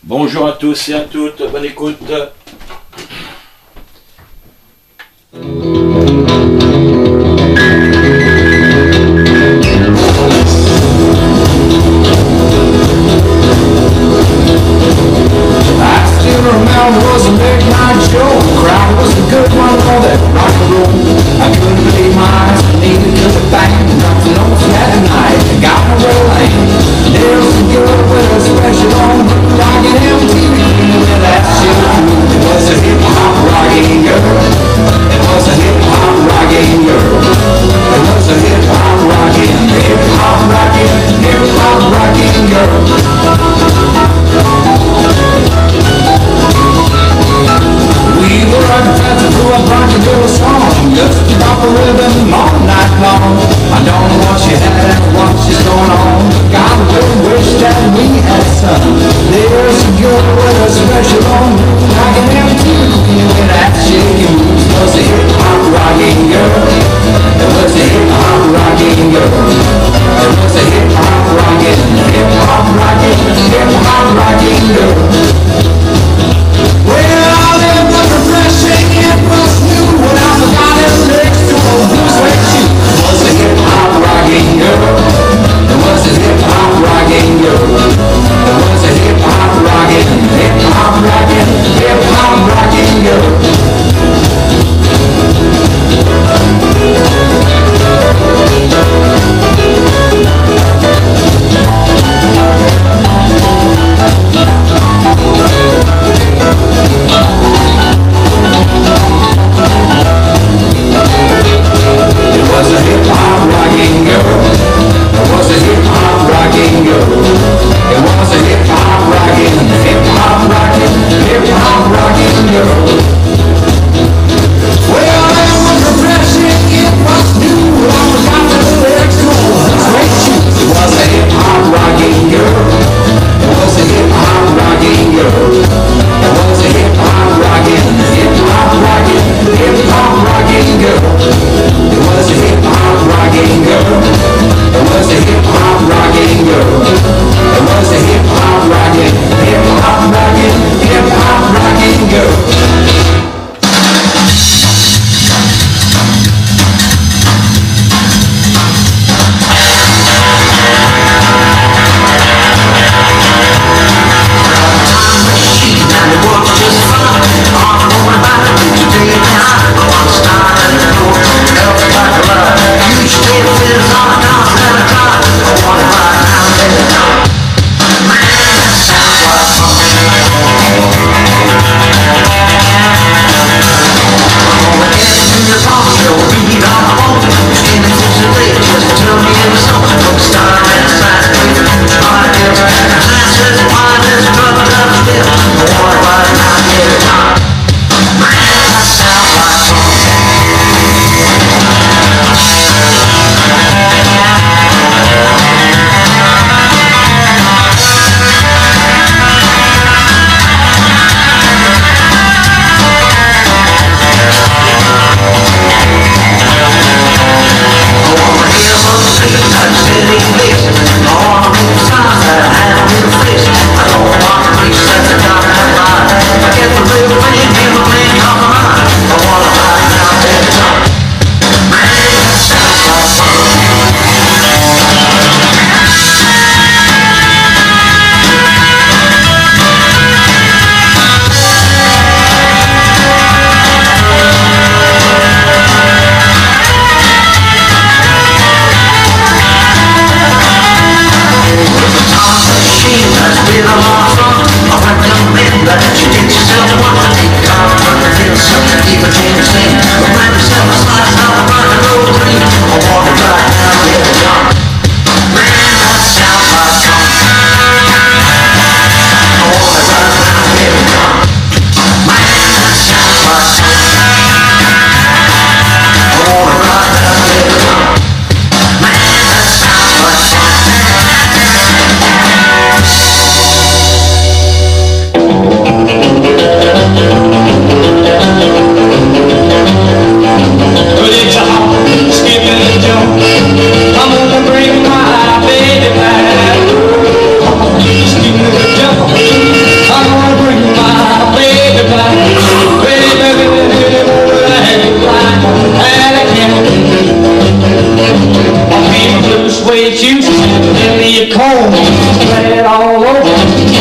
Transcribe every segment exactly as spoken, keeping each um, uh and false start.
Bonjour à tous et à toutes, bonne écoute. Remember was a midnight show. The crowd was a good one for that rock and roll. I couldn't believe my eyes, I needed to the bank. Nothing else that night, I got my rolling. There was a girl with a special on, rocking M T V with that shit. It was a hip hop rocking girl. It was a hip hop rocking girl. It was a hip hop rocking, hip hop rocking, hip hop rocking girl. We were dancing to a bunch of little songs, just about the rhythm all night long. I don't know what she had and what she's going on, but God really wish that we had some. There's a girl with a special on, like an M T V with that shaky moves. It was a hip hop rocking girl. It was a hip hop rocking girl. It was a hip hop rocking, hip hop rocking, hip hop rocking girl. Well, it was refreshing, it was new, when I forgot it next to a blue suede shoe. It was a hip-hop rocking girl. It was a hip-hop rocking girl. It was a hip-hop rocking, hip-hop rocking, hip-hop rocking girl. It was a hip-hop rocking girl. It was a hip-hop rocking girl. It was a hip-hop rocking, hip-hop rocking, hip-hop rocking girl. Well, it was refreshing, it was new, I forgot the lyrics to a straight shoes. It was a hip-hop rocking girl. It was a hip-hop rocking girl. It was a hip-hop rocking, hip-hop rocking, hip-hop rocking girl. It was a hip-hop rocking girl. It was a hip-hop rocking girl. It was a hip-hop rocking, hip-hop rocking, hip-hop rocking girl.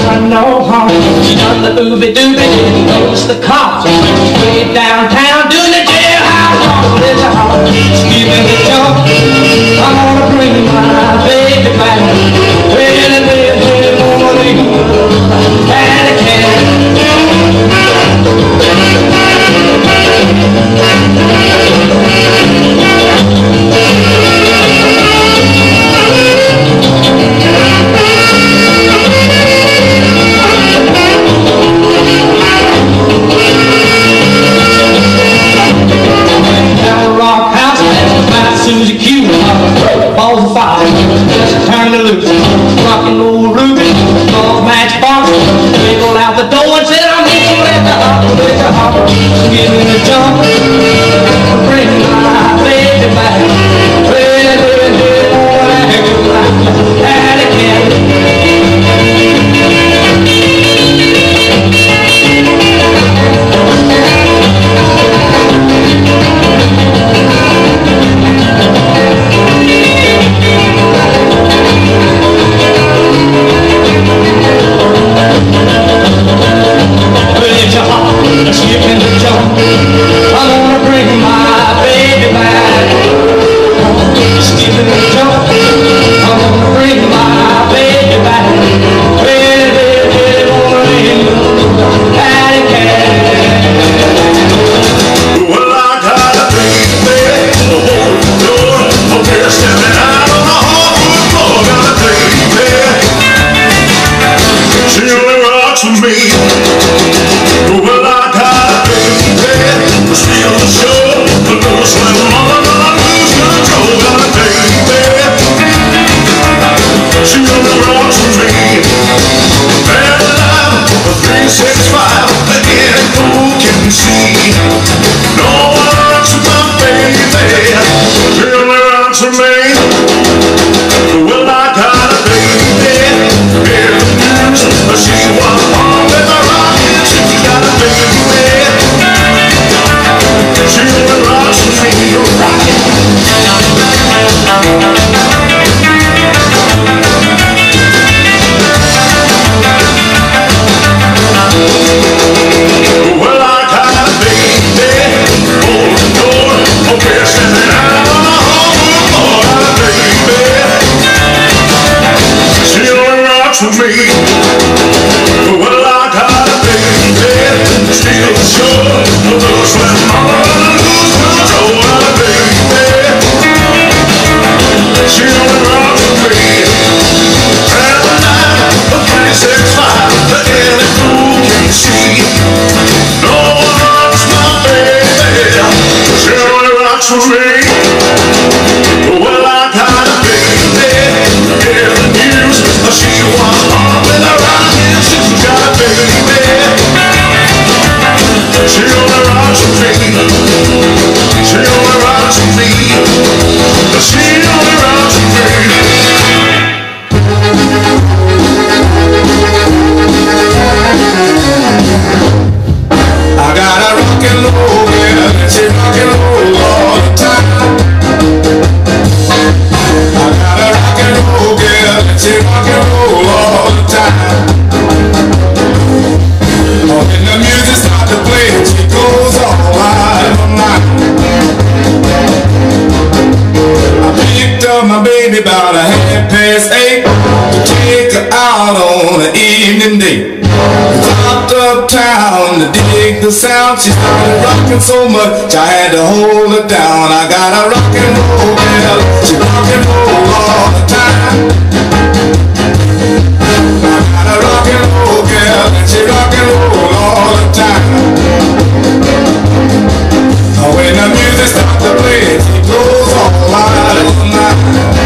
run no home. She done the ooby dooby, didn't notice the cops. Way downtown doing the jailhouse walk. There's a heart, she's giving the jump. I wanna bring my baby back. Well, and well, well, wanna leave and I can't. Susie Q, balls of fire, just turn the loose. Rockin' old Ruby, balls matchbox, wiggle out the door and said, I'm here with the hop, with the hop. Give me the jump, bring my baby back. Well, well, well, and again. About a half past eight to take her out on an evening date. Popped uptown to dig the sound. She started rocking so much I had to hold her down. I got a rock and roll girl, she rock and roll all the time. I got a rock and roll girl, and she rock and roll all the time. When the music starts to play, she goes all out of the night.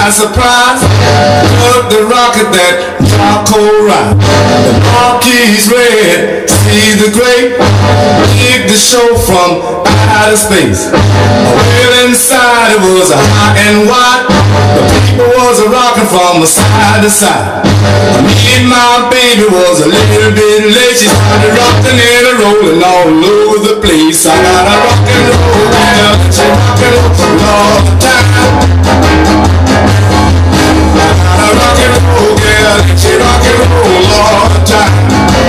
by surprise. Took the rocket that charcoal ride. The marquee's red, see the gray. Dig the show from outer space. Well, inside it was hot and wide. The people was a rocking from side to side. Me and my baby was a little bit late. She started rocking and a rolling all over the place. I got a rock and roll girl, she rock and roll all the time. I got a rock and roll girl, she rock and roll all the time.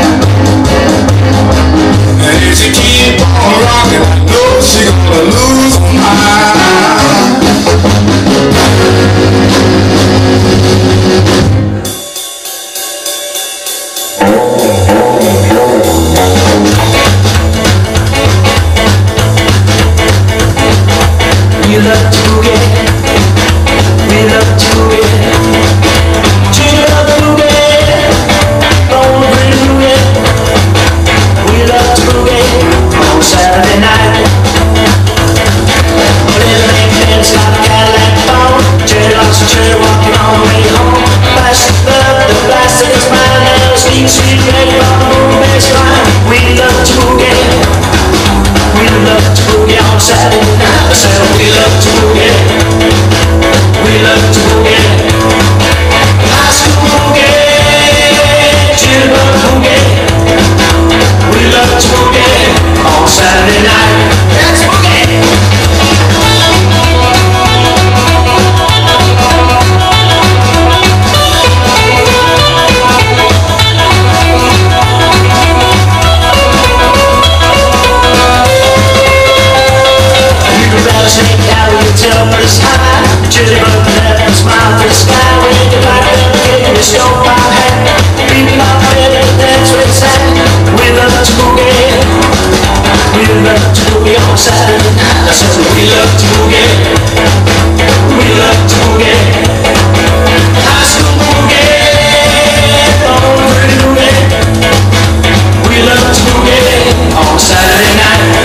And if she keep on rocking, I know she gonna lose her mind. We love to get, we love to get, to love to get, on the boogie. We love to get on Saturday night. But everything feels like a Cadillac phone. Cherry locks and cherry walking on the way home. Plastic love, the plastic is mine. And the sweet, sweet red bone is mine. We love to get, we love to boogie on Saturday night. I said we love to boogie, we love to boogie. High school boogie, children boogie. We love to boogie on Saturday night. Let's boogie. Saturday night, I said we love to boogie, we love to boogie, high school boogie, on pretty boogie. We love to boogie on Saturday night.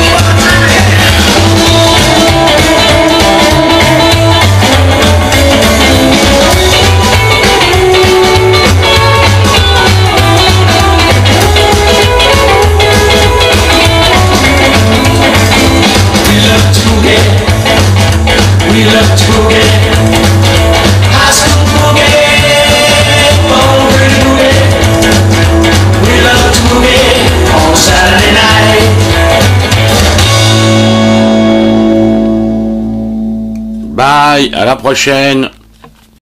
We love to boogie, high school boogie, on pretty boogie. We love to boogie on Saturday night. Bye, à la prochaine.